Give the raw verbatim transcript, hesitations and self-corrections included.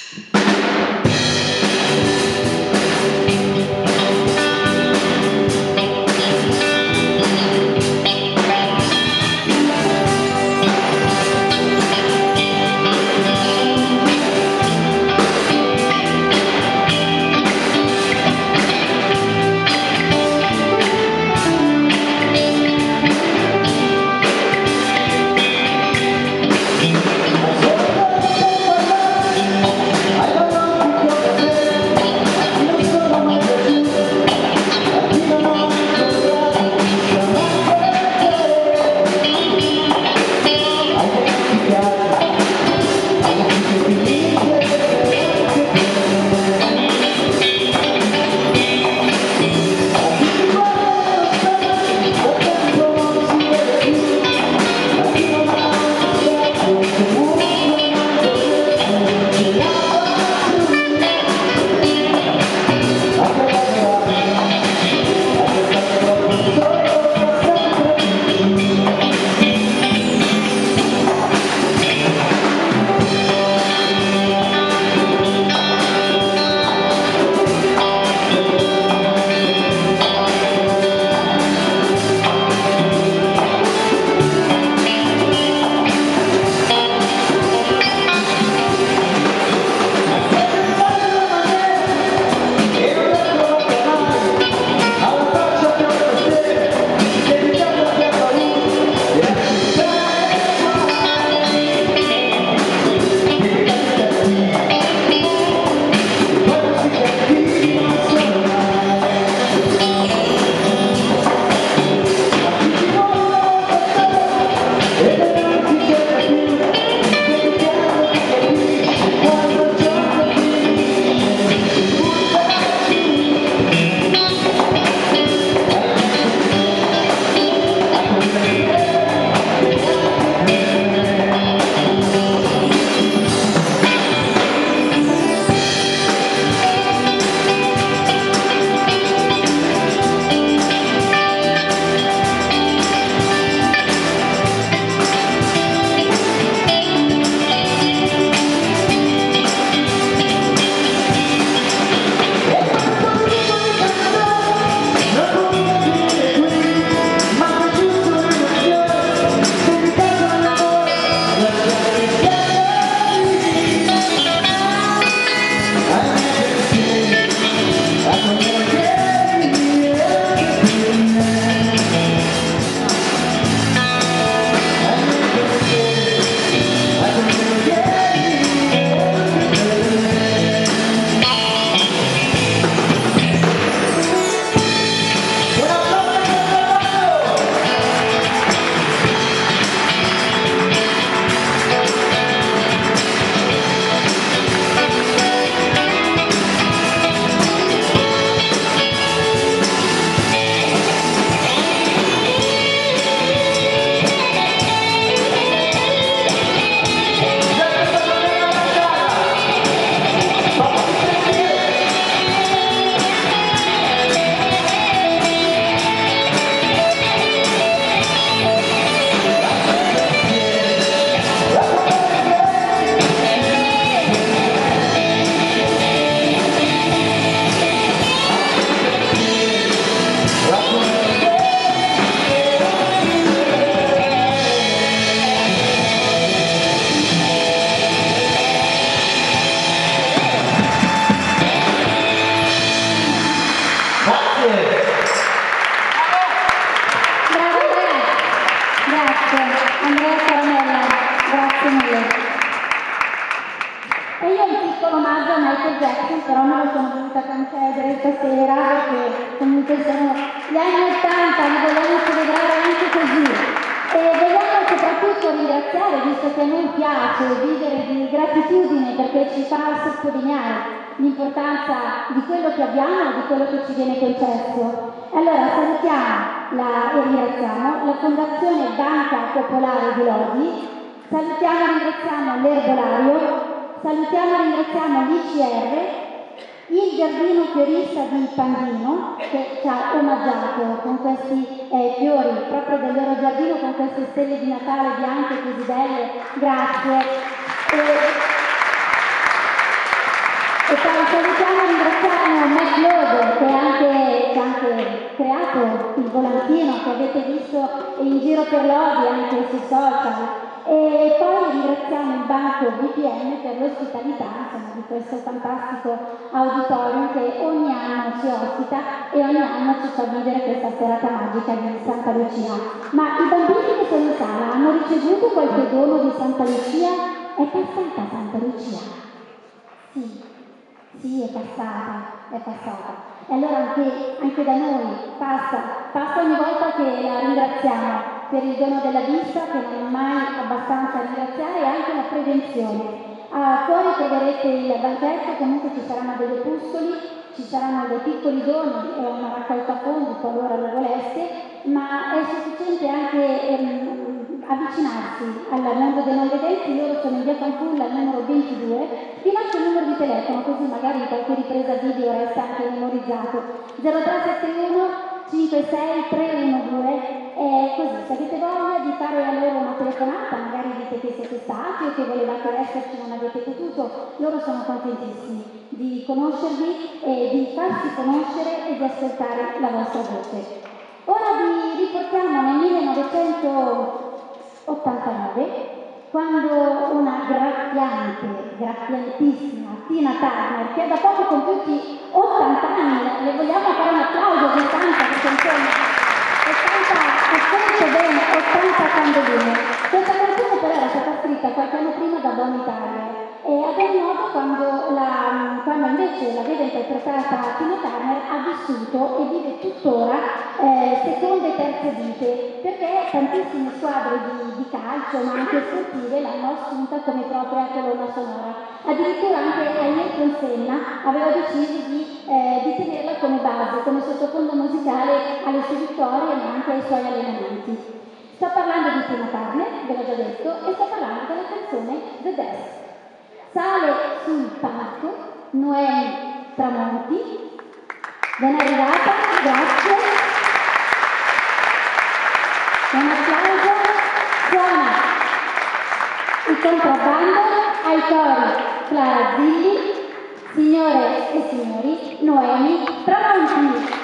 Jackson, però me lo sono dovuta concedere stasera perché comunque sono gli anni ottanta, li vogliamo celebrare anche così. E vogliamo soprattutto ringraziare, visto che a noi piace vivere di gratitudine perché ci fa sottolineare l'importanza di quello che abbiamo e di quello che ci viene concesso. Allora salutiamo la, e ringraziamo la Fondazione Banca Popolare di Lodi, salutiamo e ringraziamo l'Erbolario, salutiamo e ringraziamo l'I C R, il giardino fiorista di Pandino che ci ha omaggiato con questi eh, fiori proprio del loro giardino, con queste stelle di Natale bianche così belle, grazie. E E poi salutiamo e ringraziamo Matt Lode, che ha anche, che ha anche creato il volantino che avete visto in giro per l'Odi, anche sui social. E poi ringraziamo il banco V P N per l'ospitalità, insomma, di questo fantastico auditorium che ogni anno ci ospita e ogni anno ci fa vivere questa serata magica di Santa Lucia. Ma i bambini che sono in sala hanno ricevuto qualche dono di Santa Lucia? È passata Santa Lucia? Sì, sì, è passata, è passata. E allora anche, anche da noi passa, passa ogni volta che la ringraziamo per il dono della vista, che non è mai abbastanza ringraziare, e anche la prevenzione. Ah, fuori troverete il banchetto, comunque ci saranno degli opuscoli, ci saranno dei piccoli doni e una raccolta fondi qualora lo voleste, ma è sufficiente anche ehm, avvicinarsi al mondo dei non vedenti. Loro sono in via Fanculla al numero ventidue. Vi lascio il numero di telefono, così magari in qualche ripresa video resta anche memorizzato: zero tre sette uno cinque sei tre uno due. E così, se avete voglia di fare a loro una telefonata, magari dite che siete stati o che volevate esserci e non avete potuto, loro sono contentissimi di conoscervi e di farsi conoscere e di ascoltare la vostra voce. Ora vi riportiamo nel millenovecentottantanove, quando una graffiante, graffiantissima Tina Turner, che ha da poco compiuti ottanta anni, le vogliamo fare un applauso di ottanta, perché insomma ottanta, ascolto bene, ottanta candeline. Questa canzone però era stata scritta qualche anno prima da Bonnie Tyler, e ad ogni modo quando, la, quando invece l'aveva interpretata Tina Turner ha vissuto e vive tuttora eh, seconde e terze vite, perché tantissime squadre di, di calcio, ma anche sportive, l'hanno assunta come propria colonna sonora. Addirittura anche Ayrton Senna aveva deciso di, eh, di tenerla come base, come sottofondo musicale alle sue vittorie, ma anche ai suoi allenamenti. Sto parlando di Tina Turner, ve l'ho già detto, e sto parlando della canzone The Desk. Sale sul palco Noemi Tramonti, ben arrivata, grazie. Un applauso. Suona il contrabbando, ai cori Clara Zilli, signore e signori, Noemi Tramonti.